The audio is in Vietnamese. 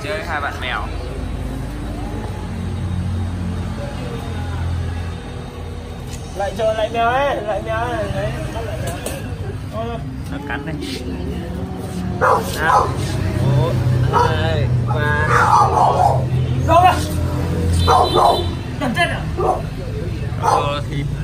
chơi hai bạn mèo. Lại chờ lại mèo ấy, lại mèo ấy, đấy, bắt lại mèo. Nó cắn đây. 1, 2, 3. Go ra. Cẩn thận à? Thịt.